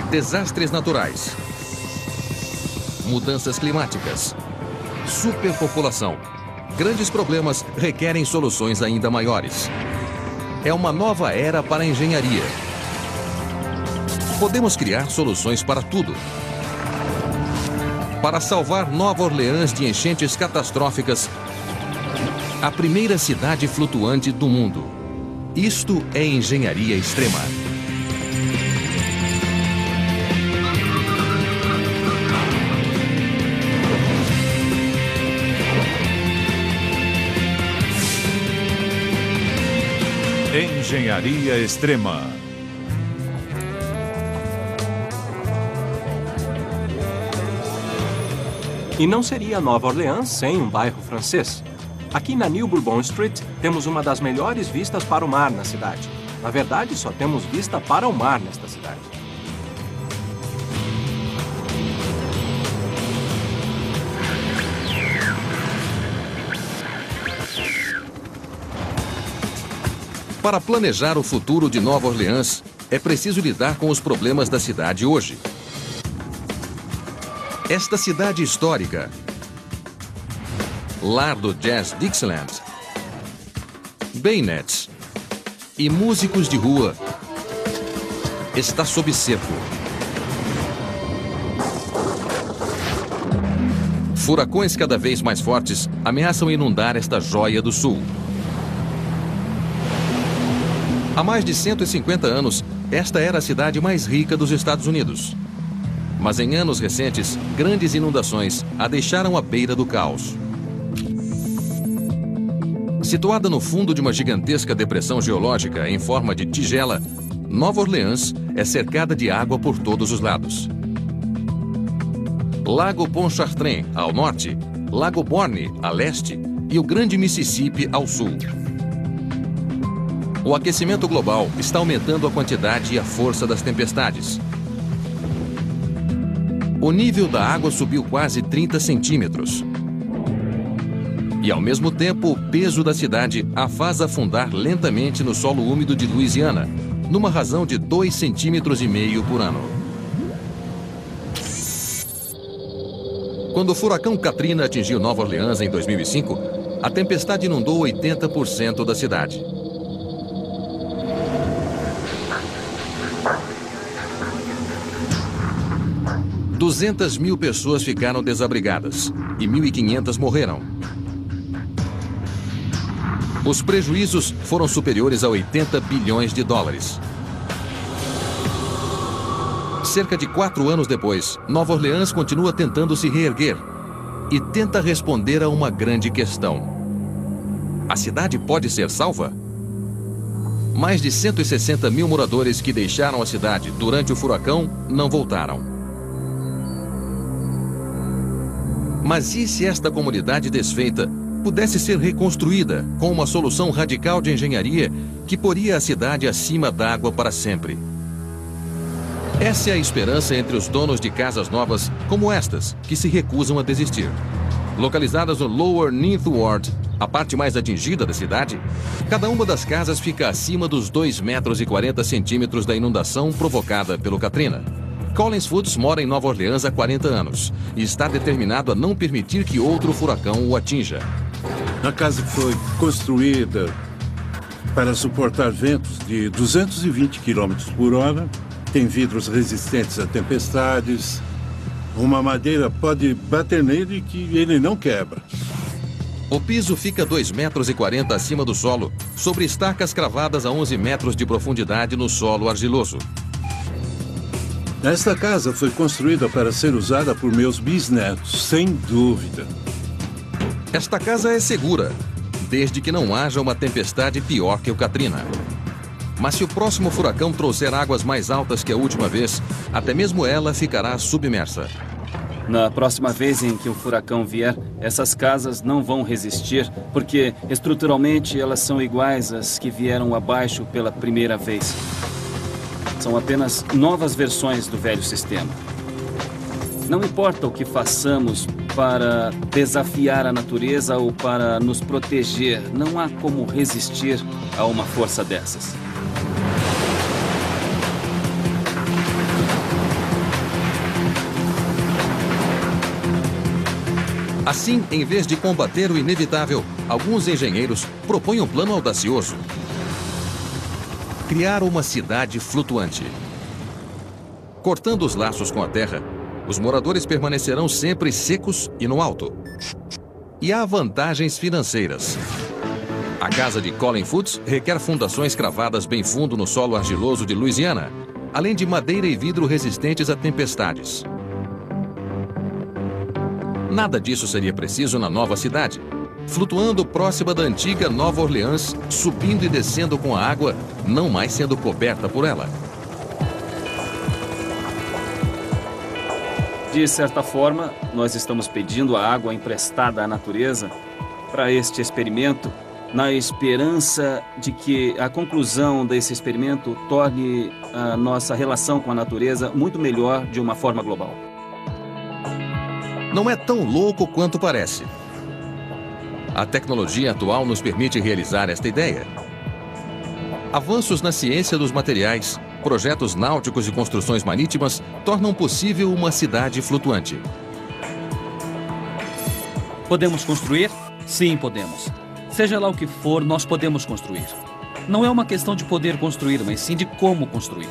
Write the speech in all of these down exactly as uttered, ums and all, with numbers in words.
Desastres naturais, mudanças climáticas, superpopulação. Grandes problemas requerem soluções ainda maiores. É uma nova era para a engenharia. Podemos criar soluções para tudo. Para salvar Nova Orleans de enchentes catastróficas, a primeira cidade flutuante do mundo. Isto é engenharia extrema. Engenharia extrema. E não seria Nova Orleans sem um bairro francês. Aqui na New Bourbon Street, temos uma das melhores vistas para o mar na cidade. Na verdade, só temos vista para o mar nesta cidade. Para planejar o futuro de Nova Orleans, é preciso lidar com os problemas da cidade hoje. Esta cidade histórica, lar do jazz Dixieland, bayonets e músicos de rua, está sob cerco. Furacões cada vez mais fortes ameaçam inundar esta joia do sul. Há mais de cento e cinquenta anos, esta era a cidade mais rica dos Estados Unidos. Mas em anos recentes, grandes inundações a deixaram à beira do caos. Situada no fundo de uma gigantesca depressão geológica em forma de tigela, Nova Orleans é cercada de água por todos os lados. Lago Pontchartrain, ao norte, Lago Borgne, a leste, e o Grande Mississippi, ao sul. O aquecimento global está aumentando a quantidade e a força das tempestades. O nível da água subiu quase trinta centímetros. E, ao mesmo tempo, o peso da cidade a faz afundar lentamente no solo úmido de Louisiana, numa razão de dois centímetros e meio por ano. Quando o furacão Katrina atingiu Nova Orleans em dois mil e cinco, a tempestade inundou oitenta por cento da cidade. duzentas mil pessoas ficaram desabrigadas e mil e quinhentas morreram. Os prejuízos foram superiores a oitenta bilhões de dólares. Cerca de quatro anos depois, Nova Orleans continua tentando se reerguer e tenta responder a uma grande questão. A cidade pode ser salva? Mais de cento e sessenta mil moradores que deixaram a cidade durante o furacão não voltaram. Mas e se esta comunidade desfeita pudesse ser reconstruída com uma solução radical de engenharia que poria a cidade acima d'água para sempre? Essa é a esperança entre os donos de casas novas como estas, que se recusam a desistir. Localizadas no Lower Ninth Ward, a parte mais atingida da cidade, cada uma das casas fica acima dos dois metros e quarenta centímetros da inundação provocada pelo Katrina. Collins Foods mora em Nova Orleans há quarenta anos e está determinado a não permitir que outro furacão o atinja. A casa foi construída para suportar ventos de duzentos e vinte quilômetros por hora, tem vidros resistentes a tempestades, uma madeira pode bater nele que ele não quebra. O piso fica dois metros e quarenta acima do solo, sobre estacas cravadas a onze metros de profundidade no solo argiloso. Esta casa foi construída para ser usada por meus bisnetos, sem dúvida. Esta casa é segura, desde que não haja uma tempestade pior que o Katrina. Mas se o próximo furacão trouxer águas mais altas que a última vez, até mesmo ela ficará submersa. Na próxima vez em que o furacão vier, essas casas não vão resistir, porque estruturalmente elas são iguais às que vieram abaixo pela primeira vez. São apenas novas versões do velho sistema. Não importa o que façamos para desafiar a natureza ou para nos proteger, não há como resistir a uma força dessas. Assim, em vez de combater o inevitável, alguns engenheiros propõem um plano audacioso: criar uma cidade flutuante. Cortando os laços com a terra, os moradores permanecerão sempre secos e no alto. E há vantagens financeiras. A casa de Colin Foots requer fundações cravadas bem fundo no solo argiloso de Louisiana, além de madeira e vidro resistentes a tempestades. Nada disso seria preciso na nova cidade, flutuando próxima da antiga Nova Orleans, subindo e descendo com a água, não mais sendo coberta por ela. De certa forma, nós estamos pedindo a água emprestada à natureza para este experimento, na esperança de que a conclusão desse experimento torne a nossa relação com a natureza muito melhor de uma forma global. Não é tão louco quanto parece. A tecnologia atual nos permite realizar esta ideia. Avanços na ciência dos materiais, projetos náuticos e construções marítimas tornam possível uma cidade flutuante. Podemos construir? Sim, podemos. Seja lá o que for, nós podemos construir. Não é uma questão de poder construir, mas sim de como construir.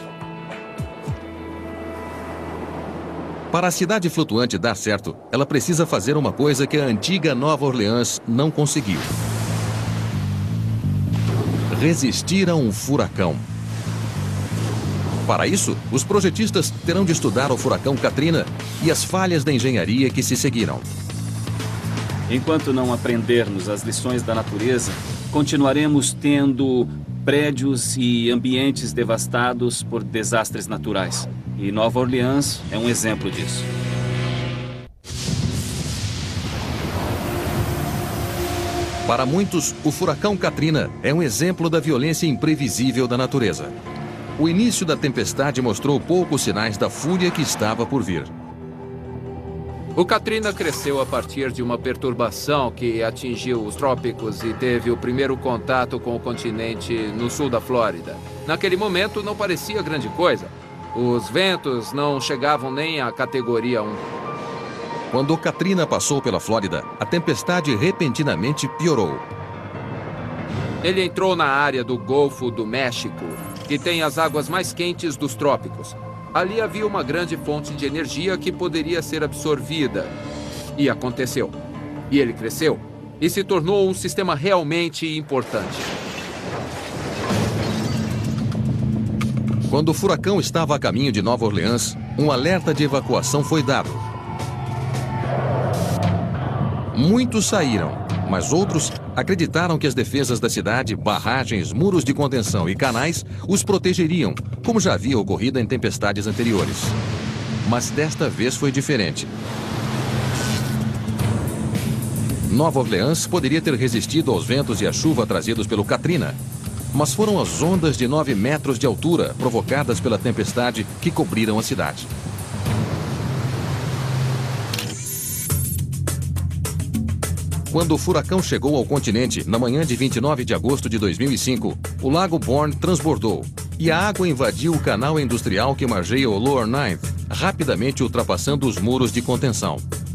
Para a cidade flutuante dar certo, ela precisa fazer uma coisa que a antiga Nova Orleans não conseguiu: resistir a um furacão. Para isso, os projetistas terão de estudar o furacão Katrina e as falhas da engenharia que se seguiram. Enquanto não aprendermos as lições da natureza, continuaremos tendo prédios e ambientes devastados por desastres naturais. E Nova Orleans é um exemplo disso. Para muitos, o furacão Katrina é um exemplo da violência imprevisível da natureza. O início da tempestade mostrou poucos sinais da fúria que estava por vir. O Katrina cresceu a partir de uma perturbação que atingiu os trópicos e teve o primeiro contato com o continente no sul da Flórida. Naquele momento não parecia grande coisa. Os ventos não chegavam nem à categoria um. Quando o Katrina passou pela Flórida, a tempestade repentinamente piorou. Ele entrou na área do Golfo do México, que tem as águas mais quentes dos trópicos. Ali havia uma grande fonte de energia que poderia ser absorvida. E aconteceu. E ele cresceu e se tornou um sistema realmente importante. Quando o furacão estava a caminho de Nova Orleans, um alerta de evacuação foi dado. Muitos saíram, mas outros acreditaram que as defesas da cidade, barragens, muros de contenção e canais os protegeriam, como já havia ocorrido em tempestades anteriores. Mas desta vez foi diferente. Nova Orleans poderia ter resistido aos ventos e à chuva trazidos pelo Katrina, mas foram as ondas de nove metros de altura provocadas pela tempestade que cobriram a cidade. Quando o furacão chegou ao continente, na manhã de vinte e nove de agosto de dois mil e cinco, o lago Bourne transbordou e a água invadiu o canal industrial que margeia o Lower Ninth, rapidamente ultrapassando os muros de contenção.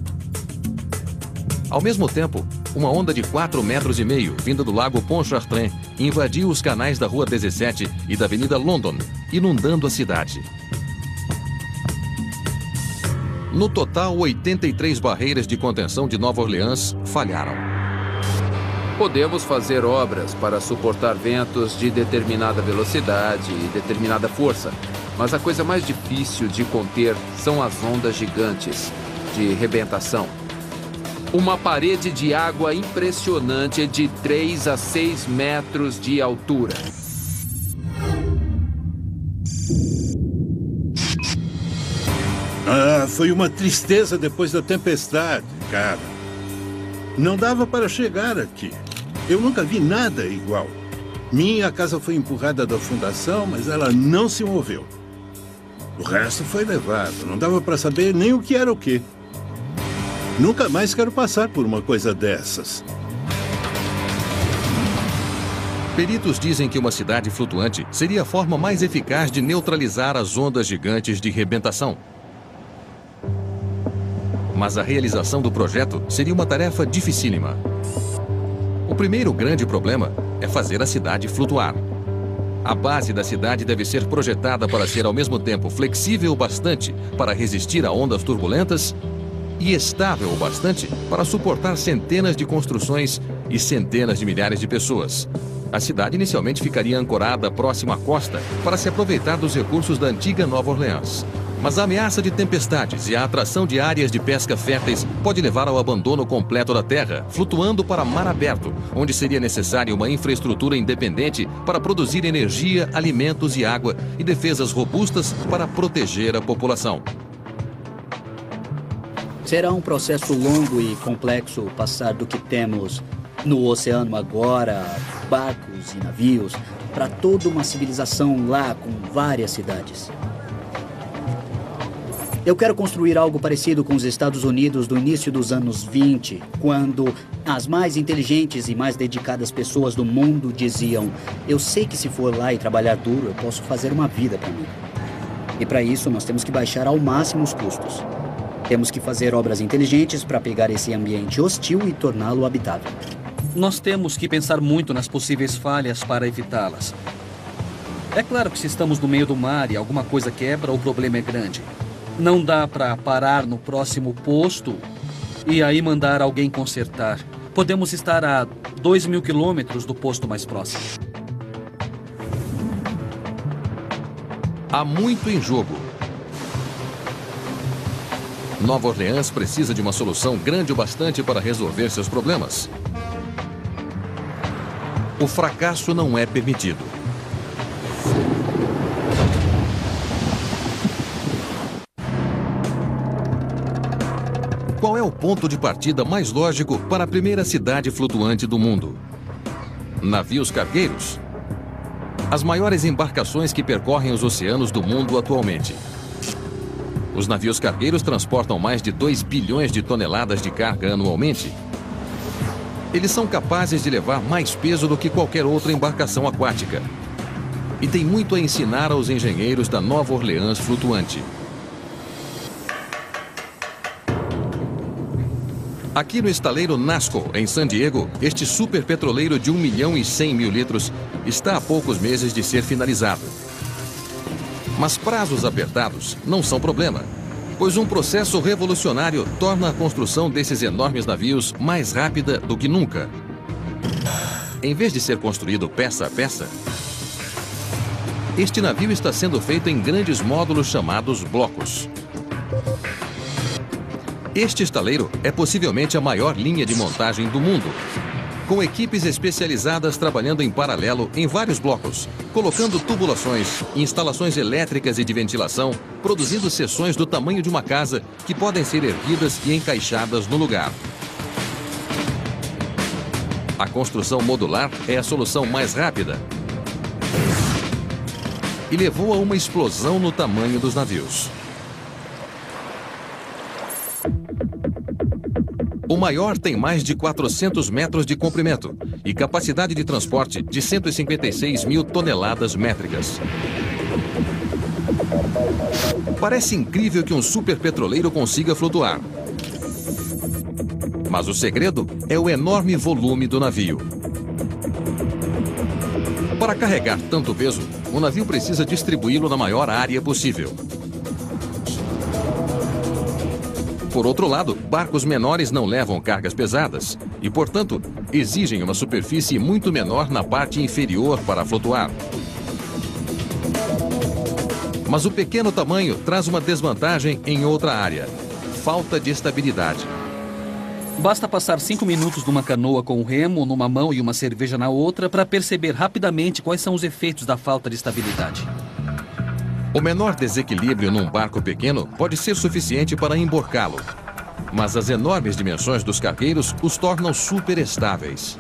Ao mesmo tempo, uma onda de quatro metros e meio, vinda do lago Pontchartrain, invadiu os canais da Rua dezessete e da Avenida London, inundando a cidade. No total, oitenta e três barreiras de contenção de Nova Orleans falharam. Podemos fazer obras para suportar ventos de determinada velocidade e determinada força, mas a coisa mais difícil de conter são as ondas gigantes de rebentação. Uma parede de água impressionante de três a seis metros de altura. Ah, foi uma tristeza depois da tempestade, cara. Não dava para chegar aqui. Eu nunca vi nada igual. Minha casa foi empurrada da fundação, mas ela não se moveu. O resto foi levado. Não dava para saber nem o que era o quê. Nunca mais quero passar por uma coisa dessas. Peritos dizem que uma cidade flutuante seria a forma mais eficaz de neutralizar as ondas gigantes de rebentação. Mas a realização do projeto seria uma tarefa dificílima. O primeiro grande problema é fazer a cidade flutuar. A base da cidade deve ser projetada para ser ao mesmo tempo flexível o bastante para resistir a ondas turbulentas e estável o bastante para suportar centenas de construções e centenas de milhares de pessoas. A cidade inicialmente ficaria ancorada próxima à costa para se aproveitar dos recursos da antiga Nova Orleans. Mas a ameaça de tempestades e a atração de áreas de pesca férteis pode levar ao abandono completo da terra, flutuando para mar aberto, onde seria necessária uma infraestrutura independente para produzir energia, alimentos e água e defesas robustas para proteger a população. Será um processo longo e complexo passar do que temos no oceano agora, barcos e navios, para toda uma civilização lá com várias cidades. Eu quero construir algo parecido com os Estados Unidos do início dos anos vinte, quando as mais inteligentes e mais dedicadas pessoas do mundo diziam: eu sei que se for lá e trabalhar duro, eu posso fazer uma vida para mim. E para isso nós temos que baixar ao máximo os custos. Temos que fazer obras inteligentes para pegar esse ambiente hostil e torná-lo habitável. Nós temos que pensar muito nas possíveis falhas para evitá-las. É claro que se estamos no meio do mar e alguma coisa quebra, o problema é grande. Não dá para parar no próximo posto e aí mandar alguém consertar. Podemos estar a dois mil quilômetros do posto mais próximo. Há muito em jogo. Nova Orleans precisa de uma solução grande o bastante para resolver seus problemas. O fracasso não é permitido. Qual é o ponto de partida mais lógico para a primeira cidade flutuante do mundo? Navios cargueiros. As maiores embarcações que percorrem os oceanos do mundo atualmente. Os navios cargueiros transportam mais de dois bilhões de toneladas de carga anualmente. Eles são capazes de levar mais peso do que qualquer outra embarcação aquática. E tem muito a ensinar aos engenheiros da Nova Orleans flutuante. Aqui no estaleiro Nasco, em San Diego, este super petroleiro de um milhão e cem mil litros está há poucos meses de ser finalizado. Mas prazos apertados não são problema, pois um processo revolucionário torna a construção desses enormes navios mais rápida do que nunca. Em vez de ser construído peça a peça, este navio está sendo feito em grandes módulos chamados blocos. Este estaleiro é possivelmente a maior linha de montagem do mundo, com equipes especializadas trabalhando em paralelo em vários blocos, colocando tubulações, instalações elétricas e de ventilação, produzindo seções do tamanho de uma casa que podem ser erguidas e encaixadas no lugar. A construção modular é a solução mais rápida e levou a uma explosão no tamanho dos navios. O maior tem mais de quatrocentos metros de comprimento e capacidade de transporte de cento e cinquenta e seis mil toneladas métricas. Parece incrível que um superpetroleiro consiga flutuar. Mas o segredo é o enorme volume do navio. Para carregar tanto peso, o navio precisa distribuí-lo na maior área possível. Por outro lado, barcos menores não levam cargas pesadas e, portanto, exigem uma superfície muito menor na parte inferior para flutuar. Mas o pequeno tamanho traz uma desvantagem em outra área: falta de estabilidade. Basta passar cinco minutos numa canoa com um remo numa mão e uma cerveja na outra para perceber rapidamente quais são os efeitos da falta de estabilidade. O menor desequilíbrio num barco pequeno pode ser suficiente para emborcá-lo, mas as enormes dimensões dos cargueiros os tornam super estáveis.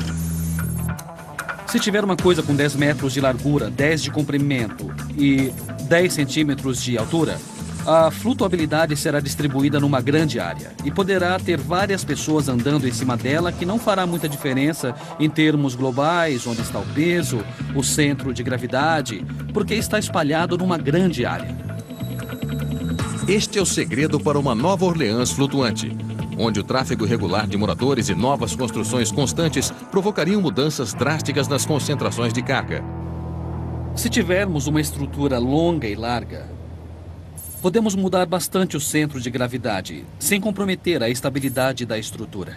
Se tiver uma coisa com dez metros de largura, dez de comprimento e dez centímetros de altura, a flutuabilidade será distribuída numa grande área e poderá ter várias pessoas andando em cima dela, que não fará muita diferença em termos globais, onde está o peso, o centro de gravidade, porque está espalhado numa grande área. Este é o segredo para uma Nova Orleans flutuante, onde o tráfego regular de moradores e novas construções constantes provocariam mudanças drásticas nas concentrações de carga. Se tivermos uma estrutura longa e larga, podemos mudar bastante o centro de gravidade, sem comprometer a estabilidade da estrutura.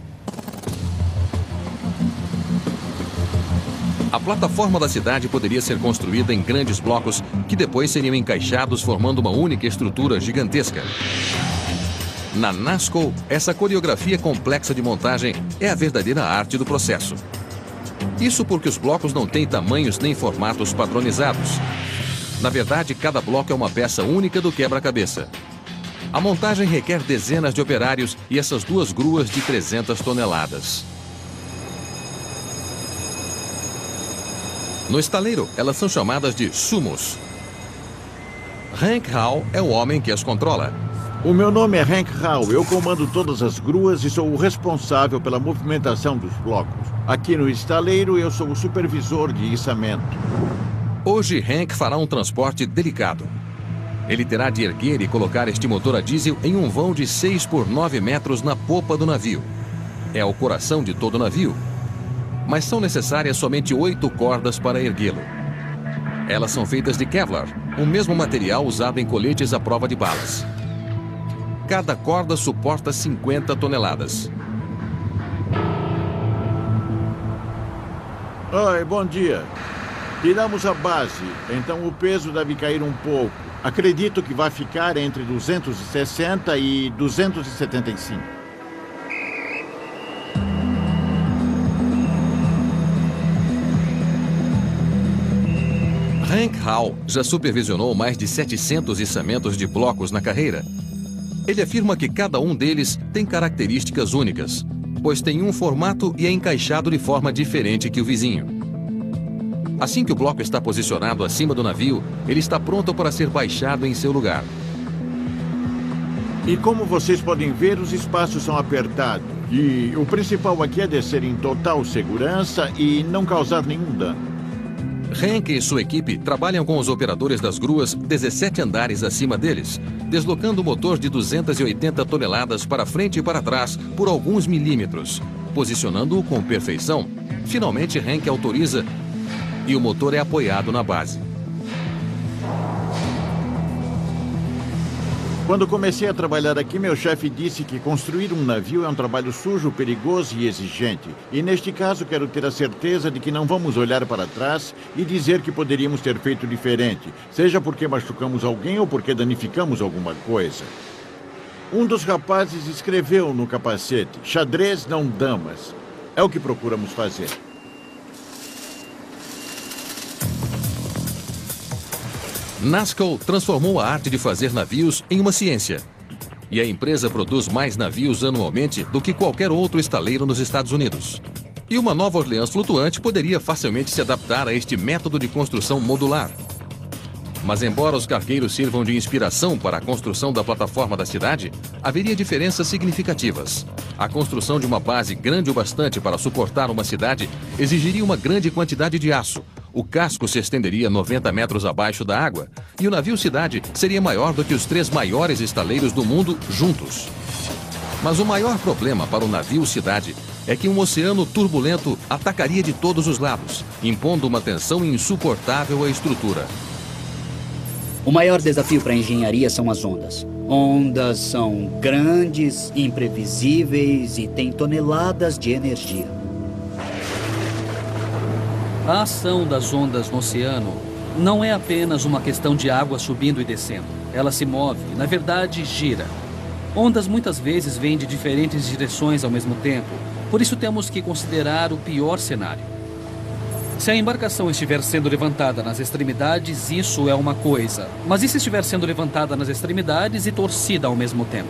A plataforma da cidade poderia ser construída em grandes blocos que depois seriam encaixados formando uma única estrutura gigantesca. Na NASCO, essa coreografia complexa de montagem é a verdadeira arte do processo. Isso porque os blocos não têm tamanhos nem formatos padronizados. Na verdade, cada bloco é uma peça única do quebra-cabeça. A montagem requer dezenas de operários e essas duas gruas de trezentas toneladas. No estaleiro, elas são chamadas de sumos. Hank Hall é o homem que as controla. O meu nome é Hank Hall. Eu comando todas as gruas e sou o responsável pela movimentação dos blocos. Aqui no estaleiro, eu sou o supervisor de içamento. Hoje, Hank fará um transporte delicado. Ele terá de erguer e colocar este motor a diesel em um vão de seis por nove metros na popa do navio. É o coração de todo o navio. Mas são necessárias somente oito cordas para erguê-lo. Elas são feitas de Kevlar, o mesmo material usado em coletes à prova de balas. Cada corda suporta cinquenta toneladas. Oi, bom dia. Tiramos a base, então o peso deve cair um pouco. Acredito que vai ficar entre duzentos e sessenta e duzentos e setenta e cinco. Hank Hall já supervisionou mais de setecentos içamentos de blocos na carreira. Ele afirma que cada um deles tem características únicas, pois tem um formato e é encaixado de forma diferente que o vizinho. Assim que o bloco está posicionado acima do navio, ele está pronto para ser baixado em seu lugar. E como vocês podem ver, os espaços são apertados. E o principal aqui é descer em total segurança e não causar nenhum dano. Hank e sua equipe trabalham com os operadores das gruas dezessete andares acima deles, deslocando o motor de duzentas e oitenta toneladas para frente e para trás por alguns milímetros, posicionando-o com perfeição. Finalmente, Hank autoriza e o motor é apoiado na base. Quando comecei a trabalhar aqui, meu chefe disse que construir um navio é um trabalho sujo, perigoso e exigente. E neste caso, quero ter a certeza de que não vamos olhar para trás e dizer que poderíamos ter feito diferente, seja porque machucamos alguém ou porque danificamos alguma coisa. Um dos rapazes escreveu no capacete: xadrez não damas. É o que procuramos fazer. NASCO transformou a arte de fazer navios em uma ciência. E a empresa produz mais navios anualmente do que qualquer outro estaleiro nos Estados Unidos. E uma Nova Orleans flutuante poderia facilmente se adaptar a este método de construção modular. Mas embora os cargueiros sirvam de inspiração para a construção da plataforma da cidade, haveria diferenças significativas. A construção de uma base grande o bastante para suportar uma cidade exigiria uma grande quantidade de aço. O casco se estenderia noventa metros abaixo da água e o navio-cidade seria maior do que os três maiores estaleiros do mundo juntos. Mas o maior problema para o navio-cidade é que um oceano turbulento atacaria de todos os lados, impondo uma tensão insuportável à estrutura. O maior desafio para a engenharia são as ondas. Ondas são grandes, imprevisíveis e têm toneladas de energia. A ação das ondas no oceano não é apenas uma questão de água subindo e descendo. Ela se move, na verdade, gira. Ondas muitas vezes vêm de diferentes direções ao mesmo tempo, por isso temos que considerar o pior cenário. Se a embarcação estiver sendo levantada nas extremidades, isso é uma coisa. Mas e se estiver sendo levantada nas extremidades e torcida ao mesmo tempo?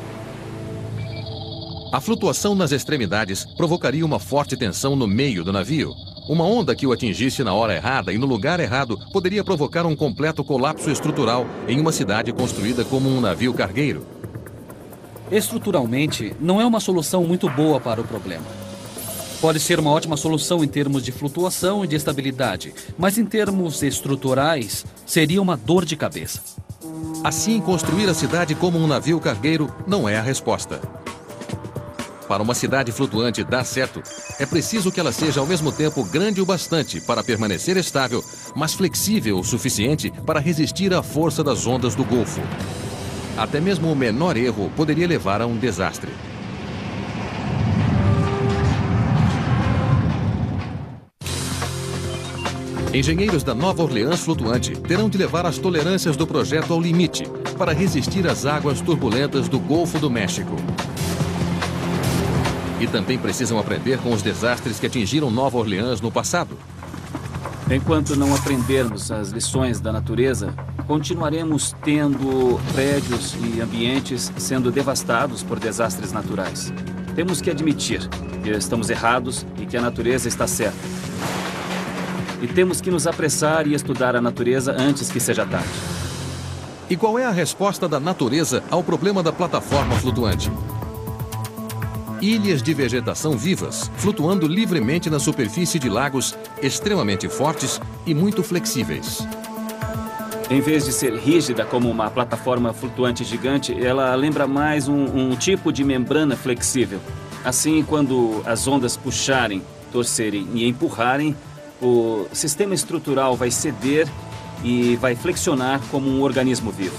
A flutuação nas extremidades provocaria uma forte tensão no meio do navio. Uma onda que o atingisse na hora errada e no lugar errado poderia provocar um completo colapso estrutural em uma cidade construída como um navio cargueiro. Estruturalmente, não é uma solução muito boa para o problema. Pode ser uma ótima solução em termos de flutuação e de estabilidade, mas em termos estruturais, seria uma dor de cabeça. Assim, construir a cidade como um navio cargueiro não é a resposta. Para uma cidade flutuante dar certo, é preciso que ela seja ao mesmo tempo grande o bastante para permanecer estável, mas flexível o suficiente para resistir à força das ondas do Golfo. Até mesmo o menor erro poderia levar a um desastre. Engenheiros da Nova Orleans Flutuante terão de levar as tolerâncias do projeto ao limite para resistir às águas turbulentas do Golfo do México. E também precisam aprender com os desastres que atingiram Nova Orleans no passado. Enquanto não aprendermos as lições da natureza, continuaremos tendo prédios e ambientes sendo devastados por desastres naturais. Temos que admitir que estamos errados e que a natureza está certa. E temos que nos apressar e estudar a natureza antes que seja tarde. E qual é a resposta da natureza ao problema da plataforma flutuante? Ilhas de vegetação vivas, flutuando livremente na superfície de lagos extremamente fortes e muito flexíveis. Em vez de ser rígida como uma plataforma flutuante gigante, ela lembra mais um, um tipo de membrana flexível. Assim, quando as ondas puxarem, torcerem e empurrarem, o sistema estrutural vai ceder e vai flexionar como um organismo vivo.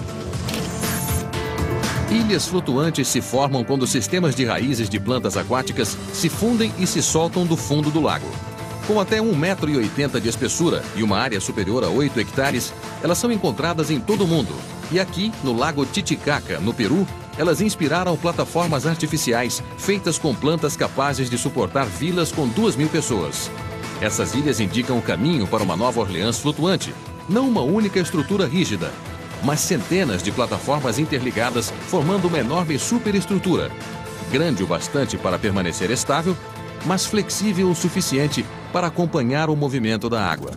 Ilhas flutuantes se formam quando sistemas de raízes de plantas aquáticas se fundem e se soltam do fundo do lago. Com até um metro e oitenta de espessura e uma área superior a oito hectares, elas são encontradas em todo o mundo. E aqui, no Lago Titicaca, no Peru, elas inspiraram plataformas artificiais feitas com plantas capazes de suportar vilas com duas mil pessoas. Essas ilhas indicam o caminho para uma Nova Orleans flutuante, não uma única estrutura rígida, mas centenas de plataformas interligadas formando uma enorme superestrutura, grande o bastante para permanecer estável, mas flexível o suficiente para acompanhar o movimento da água.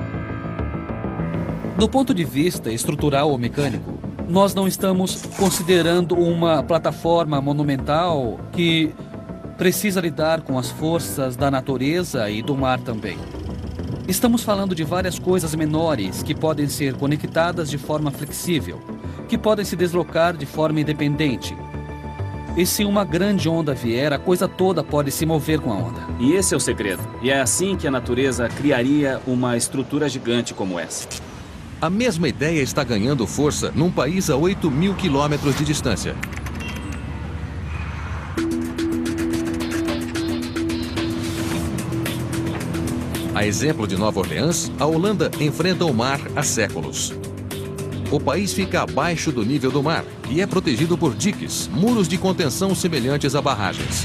Do ponto de vista estrutural ou mecânico, nós não estamos considerando uma plataforma monumental que precisa lidar com as forças da natureza e do mar também. Estamos falando de várias coisas menores que podem ser conectadas de forma flexível, que podem se deslocar de forma independente. E se uma grande onda vier, a coisa toda pode se mover com a onda. E esse é o segredo. E é assim que a natureza criaria uma estrutura gigante como essa. A mesma ideia está ganhando força num país a oito mil quilômetros de distância. A exemplo de Nova Orleans, a Holanda enfrenta o mar há séculos. O país fica abaixo do nível do mar e é protegido por diques, muros de contenção semelhantes a barragens.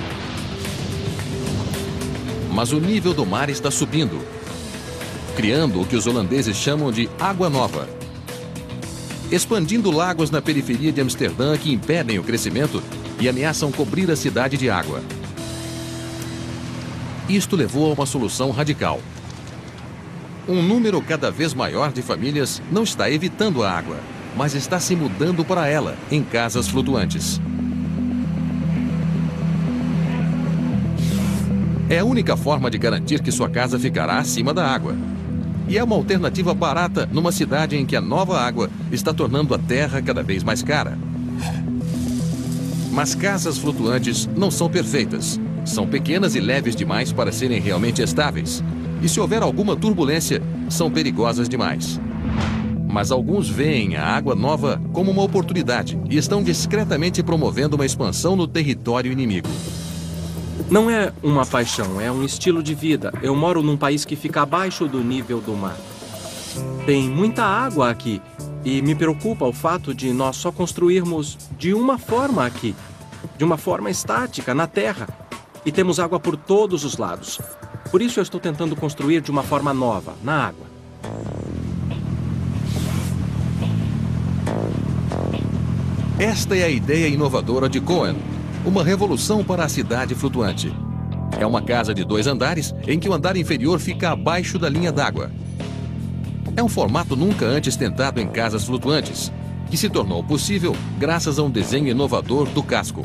Mas o nível do mar está subindo, criando o que os holandeses chamam de água nova, expandindo lagos na periferia de Amsterdã que impedem o crescimento e ameaçam cobrir a cidade de água. Isto levou a uma solução radical. Um número cada vez maior de famílias não está evitando a água, mas está se mudando para ela, em casas flutuantes. É a única forma de garantir que sua casa ficará acima da água. E é uma alternativa barata numa cidade em que a nova água está tornando a terra cada vez mais cara. Mas casas flutuantes não são perfeitas. São pequenas e leves demais para serem realmente estáveis. E se houver alguma turbulência, são perigosas demais. Mas alguns veem a água nova como uma oportunidade e estão discretamente promovendo uma expansão no território inimigo. Não é uma paixão, é um estilo de vida. Eu moro num país que fica abaixo do nível do mar. Tem muita água aqui e me preocupa o fato de nós só construirmos de uma forma aqui, de uma forma estática, na terra. E temos água por todos os lados. Por isso eu estou tentando construir de uma forma nova, na água. Esta é a ideia inovadora de Cohen, uma revolução para a cidade flutuante. É uma casa de dois andares em que o andar inferior fica abaixo da linha d'água. É um formato nunca antes tentado em casas flutuantes, que se tornou possível graças a um desenho inovador do casco.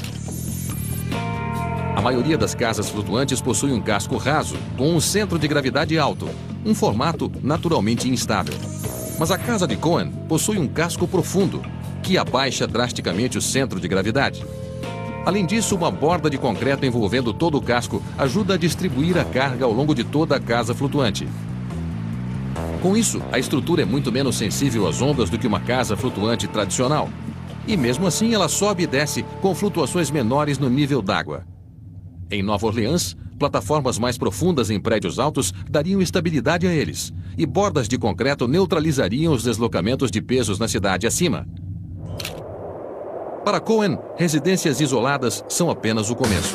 A maioria das casas flutuantes possui um casco raso, com um centro de gravidade alto, um formato naturalmente instável. Mas a casa de Cohen possui um casco profundo, que abaixa drasticamente o centro de gravidade. Além disso, uma borda de concreto envolvendo todo o casco ajuda a distribuir a carga ao longo de toda a casa flutuante. Com isso, a estrutura é muito menos sensível às ondas do que uma casa flutuante tradicional. E mesmo assim, ela sobe e desce com flutuações menores no nível d'água. Em Nova Orleans, plataformas mais profundas em prédios altos dariam estabilidade a eles, e bordas de concreto neutralizariam os deslocamentos de pesos na cidade acima. Para Cohen, residências isoladas são apenas o começo.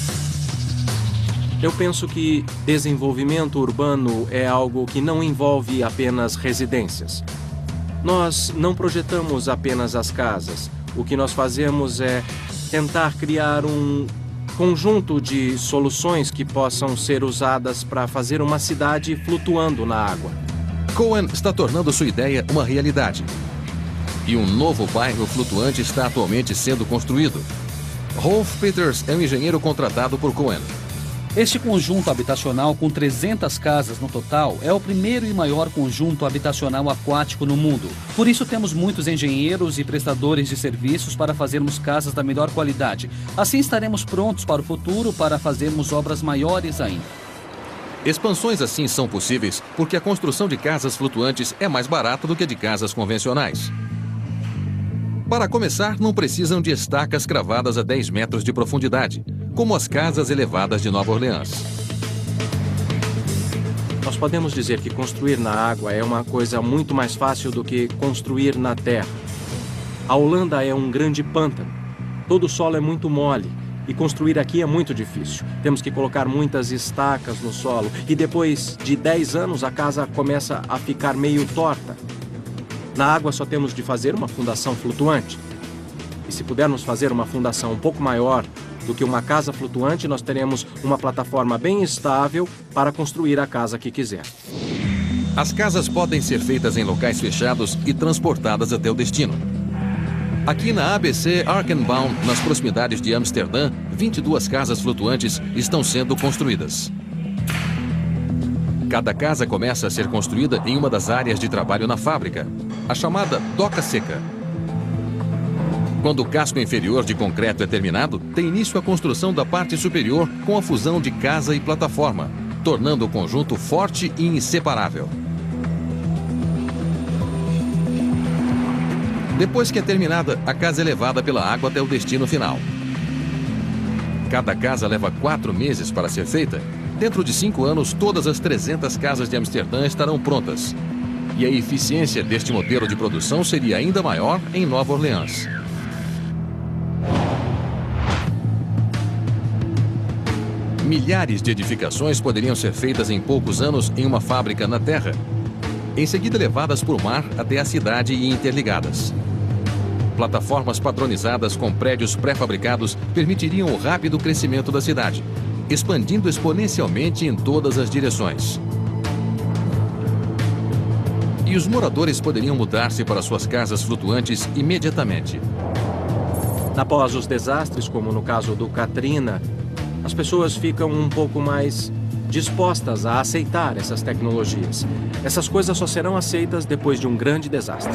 Eu penso que desenvolvimento urbano é algo que não envolve apenas residências. Nós não projetamos apenas as casas. O que nós fazemos é tentar criar um conjunto de soluções que possam ser usadas para fazer uma cidade flutuando na água. Cohen está tornando sua ideia uma realidade. E um novo bairro flutuante está atualmente sendo construído. Rolf Peters é um engenheiro contratado por Cohen. Este conjunto habitacional, com trezentas casas no total, é o primeiro e maior conjunto habitacional aquático no mundo. Por isso temos muitos engenheiros e prestadores de serviços para fazermos casas da melhor qualidade. Assim estaremos prontos para o futuro para fazermos obras maiores ainda. Expansões assim são possíveis porque a construção de casas flutuantes é mais barata do que a de casas convencionais. Para começar, não precisam de estacas cravadas a dez metros de profundidade, como as casas elevadas de Nova Orleans. Nós podemos dizer que construir na água é uma coisa muito mais fácil do que construir na terra. A Holanda é um grande pântano. Todo o solo é muito mole e construir aqui é muito difícil. Temos que colocar muitas estacas no solo e depois de dez anos a casa começa a ficar meio torta. Na água só temos de fazer uma fundação flutuante. E se pudermos fazer uma fundação um pouco maior do que uma casa flutuante, nós teremos uma plataforma bem estável para construir a casa que quiser. As casas podem ser feitas em locais fechados e transportadas até o destino. Aqui na A B C Arkenbaum, nas proximidades de Amsterdã, vinte e duas casas flutuantes estão sendo construídas. Cada casa começa a ser construída em uma das áreas de trabalho na fábrica, a chamada doca seca. Quando o casco inferior de concreto é terminado, tem início a construção da parte superior com a fusão de casa e plataforma, tornando o conjunto forte e inseparável. Depois que é terminada, a casa é levada pela água até o destino final. Cada casa leva quatro meses para ser feita. Dentro de cinco anos, todas as trezentas casas de Amsterdã estarão prontas. E a eficiência deste modelo de produção seria ainda maior em Nova Orleans. Milhares de edificações poderiam ser feitas em poucos anos em uma fábrica na terra, em seguida levadas por mar até a cidade e interligadas. Plataformas padronizadas com prédios pré-fabricados permitiriam o rápido crescimento da cidade, expandindo exponencialmente em todas as direções. E os moradores poderiam mudar-se para suas casas flutuantes imediatamente. Após os desastres, como no caso do Katrina, as pessoas ficam um pouco mais dispostas a aceitar essas tecnologias. Essas coisas só serão aceitas depois de um grande desastre.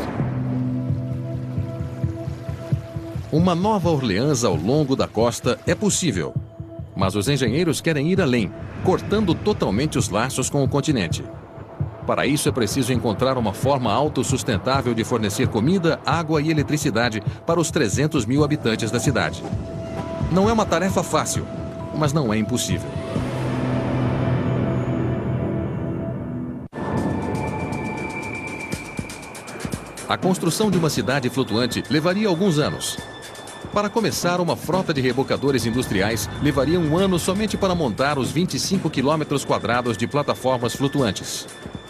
Uma Nova Orleans ao longo da costa é possível, mas os engenheiros querem ir além, cortando totalmente os laços com o continente. Para isso é preciso encontrar uma forma autossustentável de fornecer comida, água e eletricidade para os trezentos mil habitantes da cidade. Não é uma tarefa fácil, mas não é impossível. A construção de uma cidade flutuante levaria alguns anos. Para começar, uma frota de rebocadores industriais levaria um ano somente para montar os vinte e cinco quilômetros quadrados de plataformas flutuantes.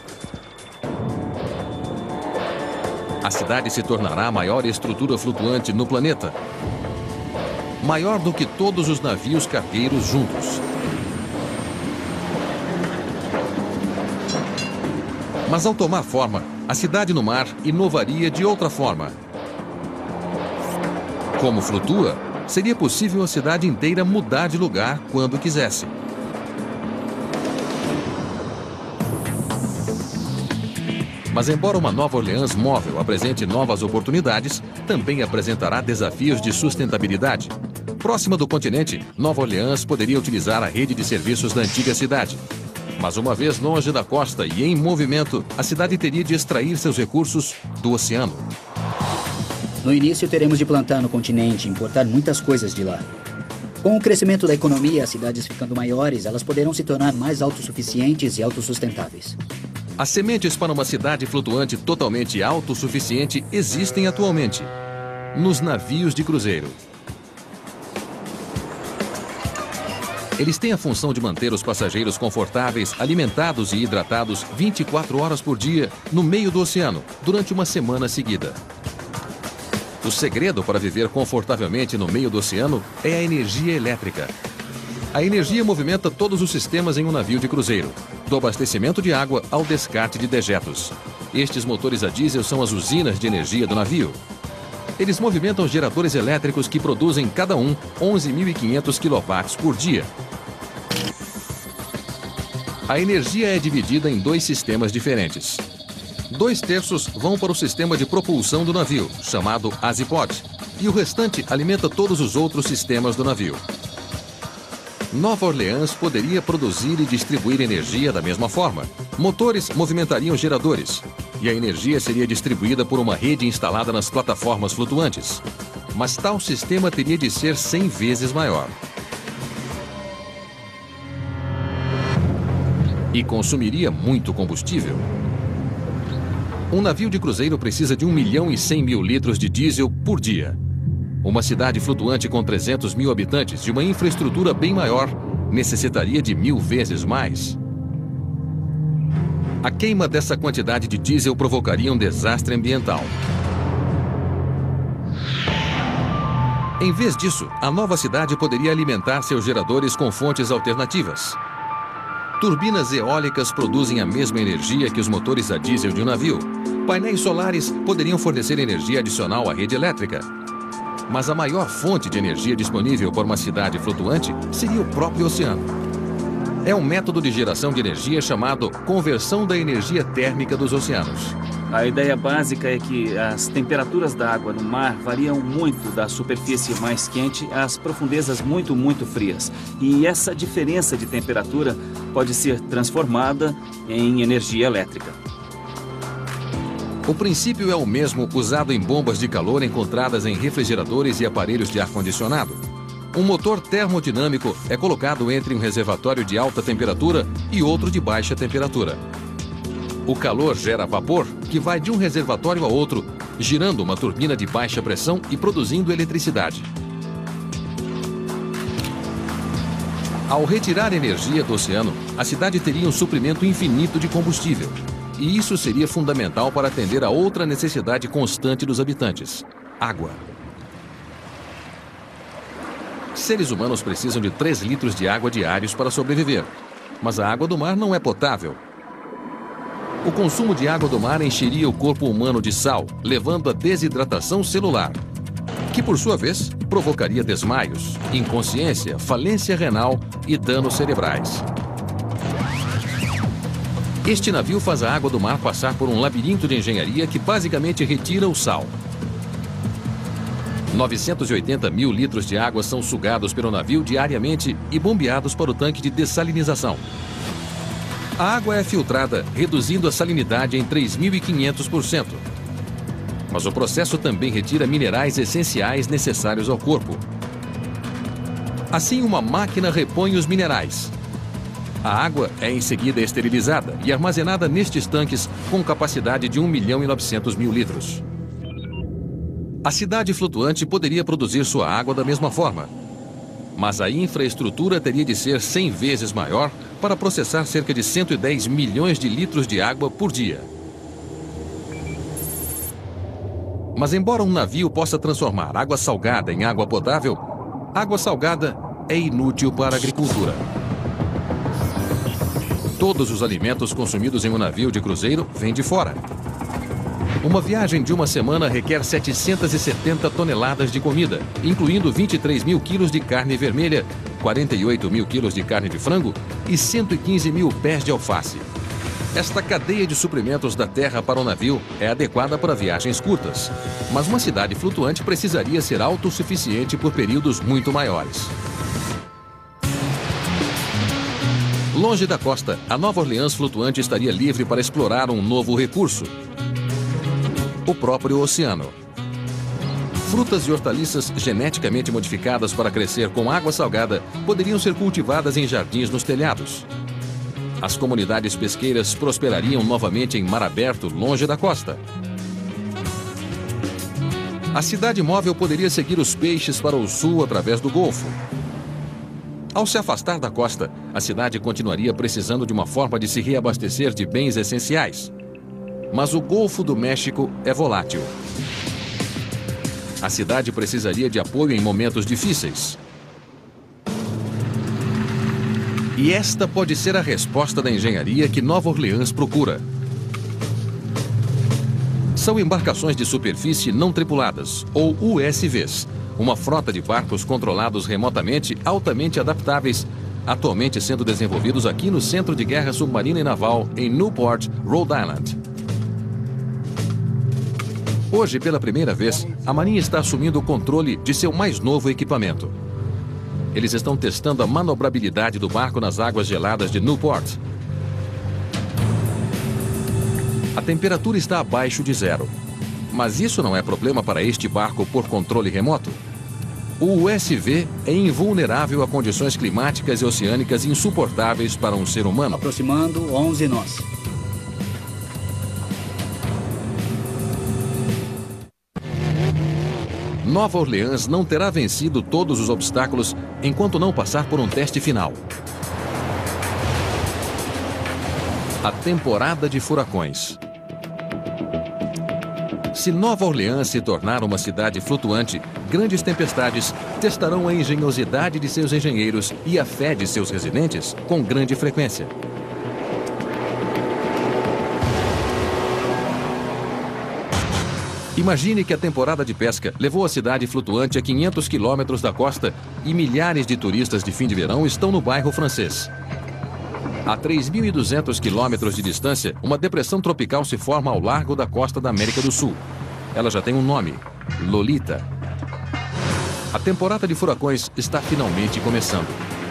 A cidade se tornará a maior estrutura flutuante no planeta. Maior do que todos os navios cargueiros juntos. Mas ao tomar forma, a cidade no mar inovaria de outra forma. Como flutua, seria possível a cidade inteira mudar de lugar quando quisesse. Mas embora uma Nova Orleans móvel apresente novas oportunidades, também apresentará desafios de sustentabilidade. Próxima do continente, Nova Orleans poderia utilizar a rede de serviços da antiga cidade. Mas uma vez longe da costa e em movimento, a cidade teria de extrair seus recursos do oceano. No início, teremos de plantar no continente e importar muitas coisas de lá. Com o crescimento da economia, as cidades ficando maiores, elas poderão se tornar mais autossuficientes e autossustentáveis. As sementes para uma cidade flutuante totalmente autossuficiente existem atualmente nos navios de cruzeiro. Eles têm a função de manter os passageiros confortáveis, alimentados e hidratados vinte e quatro horas por dia no meio do oceano, durante uma semana seguida. O segredo para viver confortavelmente no meio do oceano é a energia elétrica. A energia movimenta todos os sistemas em um navio de cruzeiro, do abastecimento de água ao descarte de dejetos. Estes motores a diesel são as usinas de energia do navio. Eles movimentam geradores elétricos que produzem cada um onze mil e quinhentos quilowatts por dia. A energia é dividida em dois sistemas diferentes. Dois terços vão para o sistema de propulsão do navio, chamado Azipod, e o restante alimenta todos os outros sistemas do navio. Nova Orleans poderia produzir e distribuir energia da mesma forma. Motores movimentariam geradores, e a energia seria distribuída por uma rede instalada nas plataformas flutuantes. Mas tal sistema teria de ser cem vezes maior. E consumiria muito combustível. Um navio de cruzeiro precisa de um milhão e cem mil litros de diesel por dia. Uma cidade flutuante com trezentos mil habitantes de uma infraestrutura bem maior necessitaria de mil vezes mais. A queima dessa quantidade de diesel provocaria um desastre ambiental. Em vez disso, a nova cidade poderia alimentar seus geradores com fontes alternativas. Turbinas eólicas produzem a mesma energia que os motores a diesel de um navio. Painéis solares poderiam fornecer energia adicional à rede elétrica. Mas a maior fonte de energia disponível para uma cidade flutuante seria o próprio oceano. É um método de geração de energia chamado conversão da energia térmica dos oceanos. A ideia básica é que as temperaturas da água no mar variam muito da superfície mais quente às profundezas muito, muito frias. E essa diferença de temperatura pode ser transformada em energia elétrica. O princípio é o mesmo usado em bombas de calor encontradas em refrigeradores e aparelhos de ar-condicionado. Um motor termodinâmico é colocado entre um reservatório de alta temperatura e outro de baixa temperatura. O calor gera vapor que vai de um reservatório a outro, girando uma turbina de baixa pressão e produzindo eletricidade. Ao retirar energia do oceano, a cidade teria um suprimento infinito de combustível. E isso seria fundamental para atender a outra necessidade constante dos habitantes: água. Seres humanos precisam de três litros de água diários para sobreviver. Mas a água do mar não é potável. O consumo de água do mar encheria o corpo humano de sal, levando à desidratação celular, que por sua vez provocaria desmaios, inconsciência, falência renal e danos cerebrais. Este navio faz a água do mar passar por um labirinto de engenharia que basicamente retira o sal. novecentos e oitenta mil litros de água são sugados pelo navio diariamente e bombeados para o tanque de dessalinização. A água é filtrada, reduzindo a salinidade em três mil e quinhentos por cento. Mas o processo também retira minerais essenciais necessários ao corpo. Assim, uma máquina repõe os minerais. A água é em seguida esterilizada e armazenada nestes tanques com capacidade de um milhão e novecentos mil litros. A cidade flutuante poderia produzir sua água da mesma forma, mas a infraestrutura teria de ser cem vezes maior para processar cerca de cento e dez milhões de litros de água por dia. Mas embora um navio possa transformar água salgada em água potável, água salgada é inútil para a agricultura. Todos os alimentos consumidos em um navio de cruzeiro vêm de fora. Uma viagem de uma semana requer setecentas e setenta toneladas de comida, incluindo vinte e três mil quilos de carne vermelha, quarenta e oito mil quilos de carne de frango e cento e quinze mil pés de alface. Esta cadeia de suprimentos da terra para o navio é adequada para viagens curtas, mas uma cidade flutuante precisaria ser autossuficiente por períodos muito maiores. Longe da costa, a Nova Orleans flutuante estaria livre para explorar um novo recurso: o próprio oceano. Frutas e hortaliças geneticamente modificadas para crescer com água salgada poderiam ser cultivadas em jardins nos telhados. As comunidades pesqueiras prosperariam novamente em mar aberto, longe da costa. A cidade móvel poderia seguir os peixes para o sul através do Golfo. Ao se afastar da costa, a cidade continuaria precisando de uma forma de se reabastecer de bens essenciais. Mas o Golfo do México é volátil. A cidade precisaria de apoio em momentos difíceis. E esta pode ser a resposta da engenharia que Nova Orleans procura. São embarcações de superfície não tripuladas, ou U S Vs, uma frota de barcos controlados remotamente, altamente adaptáveis, atualmente sendo desenvolvidos aqui no Centro de Guerra Submarina e Naval, em Newport, Rhode Island. Hoje, pela primeira vez, a Marinha está assumindo o controle de seu mais novo equipamento. Eles estão testando a manobrabilidade do barco nas águas geladas de Newport. A temperatura está abaixo de zero. Mas isso não é problema para este barco por controle remoto. O U S V é invulnerável a condições climáticas e oceânicas insuportáveis para um ser humano. Aproximando, onze nós. Nova Orleans não terá vencido todos os obstáculos enquanto não passar por um teste final. A temporada de furacões. Se Nova Orleans se tornar uma cidade flutuante, grandes tempestades testarão a engenhosidade de seus engenheiros e a fé de seus residentes com grande frequência. Imagine que a temporada de pesca levou a cidade flutuante a quinhentos quilômetros da costa e milhares de turistas de fim de verão estão no bairro francês. A três mil e duzentos quilômetros de distância, uma depressão tropical se forma ao largo da costa da América do Sul. Ela já tem um nome: Lolita. A temporada de furacões está finalmente começando.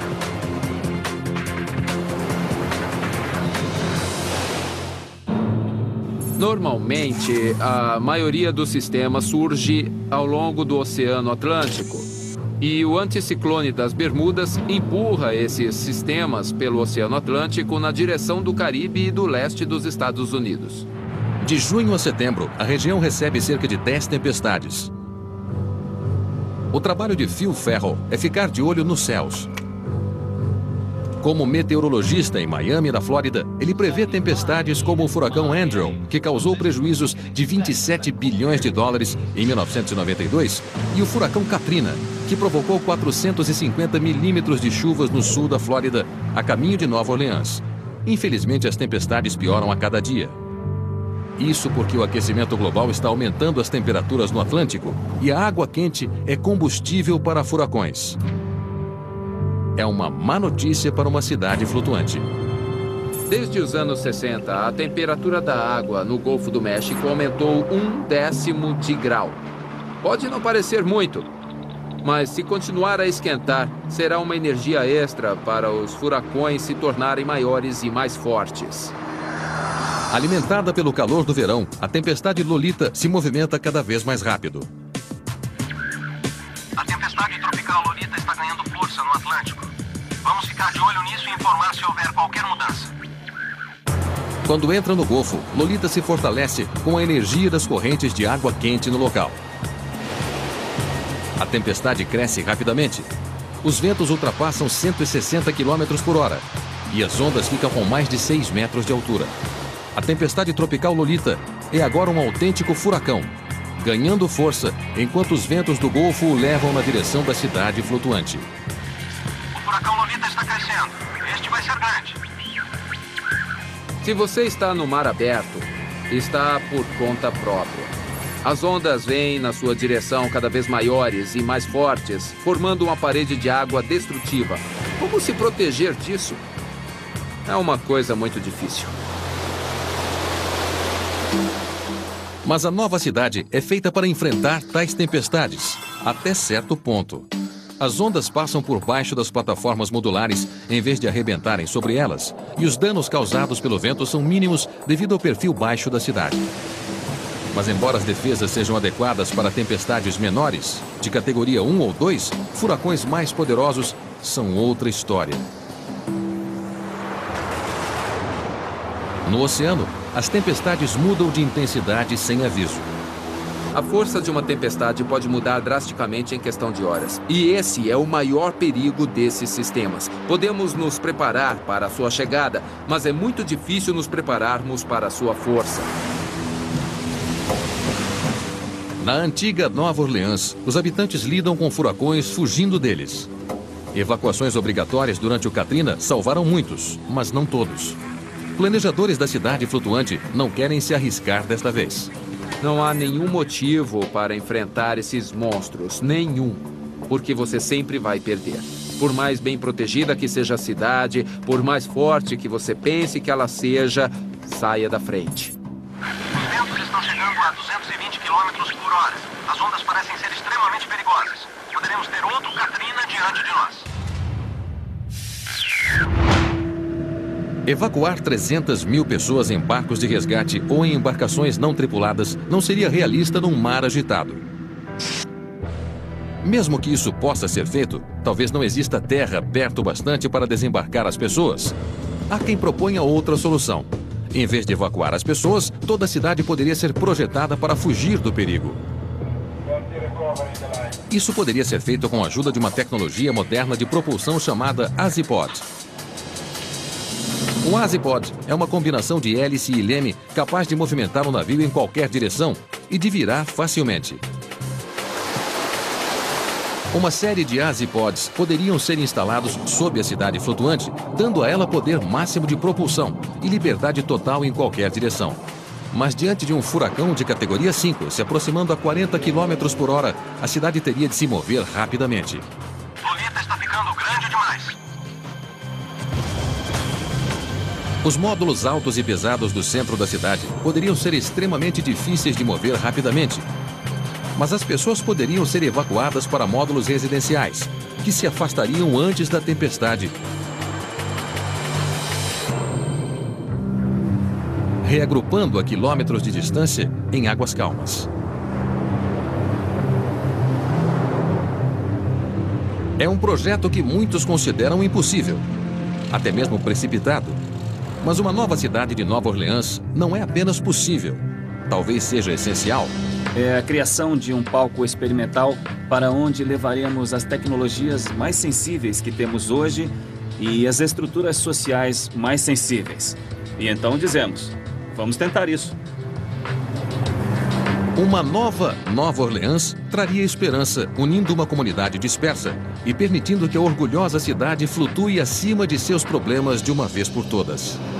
Normalmente, a maioria dos sistemas surge ao longo do Oceano Atlântico. E o anticiclone das Bermudas empurra esses sistemas pelo Oceano Atlântico na direção do Caribe e do leste dos Estados Unidos. De junho a setembro, a região recebe cerca de dez tempestades. O trabalho de Phil Ferro é ficar de olho nos céus. Como meteorologista em Miami, na Flórida, ele prevê tempestades como o furacão Andrew, que causou prejuízos de vinte e sete bilhões de dólares em mil novecentos e noventa e dois, e o furacão Katrina, que provocou quatrocentos e cinquenta milímetros de chuvas no sul da Flórida, a caminho de Nova Orleans. Infelizmente, as tempestades pioram a cada dia. Isso porque o aquecimento global está aumentando as temperaturas no Atlântico e a água quente é combustível para furacões. É uma má notícia para uma cidade flutuante. Desde os anos sessenta, a temperatura da água no Golfo do México aumentou um décimo de grau. Pode não parecer muito, mas se continuar a esquentar, será uma energia extra para os furacões se tornarem maiores e mais fortes. Alimentada pelo calor do verão, a tempestade Lolita se movimenta cada vez mais rápido. A tempestade tropical Lolita está ganhando força no Atlântico. Vamos ficar de olho nisso e informar se houver qualquer mudança. Quando entra no Golfo, Lolita se fortalece com a energia das correntes de água quente no local. A tempestade cresce rapidamente. Os ventos ultrapassam cento e sessenta quilômetros por hora e as ondas ficam com mais de seis metros de altura. A tempestade tropical Lolita é agora um autêntico furacão, ganhando força enquanto os ventos do Golfo o levam na direção da cidade flutuante. O furacão Lolita está crescendo. Este vai ser grande. Se você está no mar aberto, está por conta própria. As ondas vêm na sua direção cada vez maiores e mais fortes, formando uma parede de água destrutiva. Como se proteger disso? É uma coisa muito difícil. Mas a nova cidade é feita para enfrentar tais tempestades, até certo ponto. As ondas passam por baixo das plataformas modulares em vez de arrebentarem sobre elas, e os danos causados pelo vento são mínimos devido ao perfil baixo da cidade. Mas embora as defesas sejam adequadas para tempestades menores, de categoria um ou dois, furacões mais poderosos são outra história. No oceano, as tempestades mudam de intensidade sem aviso. A força de uma tempestade pode mudar drasticamente em questão de horas. E esse é o maior perigo desses sistemas. Podemos nos preparar para a sua chegada, mas é muito difícil nos prepararmos para a sua força. Na antiga Nova Orleans, os habitantes lidam com furacões fugindo deles. Evacuações obrigatórias durante o Katrina salvaram muitos, mas não todos. Planejadores da cidade flutuante não querem se arriscar desta vez. Não há nenhum motivo para enfrentar esses monstros, nenhum, porque você sempre vai perder. Por mais bem protegida que seja a cidade, por mais forte que você pense que ela seja, saia da frente. Os ventos estão chegando a duzentos e vinte quilômetros por hora. As ondas parecem ser extremamente perigosas. Poderemos ter outro Katrina diante de nós. Evacuar trezentas mil pessoas em barcos de resgate ou em embarcações não tripuladas não seria realista num mar agitado. Mesmo que isso possa ser feito, talvez não exista terra perto bastante para desembarcar as pessoas. Há quem proponha outra solução. Em vez de evacuar as pessoas, toda a cidade poderia ser projetada para fugir do perigo. Isso poderia ser feito com a ajuda de uma tecnologia moderna de propulsão chamada Azipod. O Azipod é uma combinação de hélice e leme capaz de movimentar o navio em qualquer direção e de virar facilmente. Uma série de Azipods poderiam ser instalados sob a cidade flutuante, dando a ela poder máximo de propulsão e liberdade total em qualquer direção. Mas diante de um furacão de categoria cinco se aproximando a quarenta quilômetros por hora, a cidade teria de se mover rapidamente. Lolita está ficando grande demais. Os módulos altos e pesados do centro da cidade poderiam ser extremamente difíceis de mover rapidamente. Mas as pessoas poderiam ser evacuadas para módulos residenciais, que se afastariam antes da tempestade. Reagrupando a quilômetros de distância em águas calmas. É um projeto que muitos consideram impossível, até mesmo precipitado. Mas uma nova cidade de Nova Orleans não é apenas possível, talvez seja essencial. É a criação de um palco experimental para onde levaremos as tecnologias mais sensíveis que temos hoje e as estruturas sociais mais sensíveis. E então dizemos, vamos tentar isso. Uma nova Nova Orleans traria esperança, unindo uma comunidade dispersa e permitindo que a orgulhosa cidade flutue acima de seus problemas de uma vez por todas.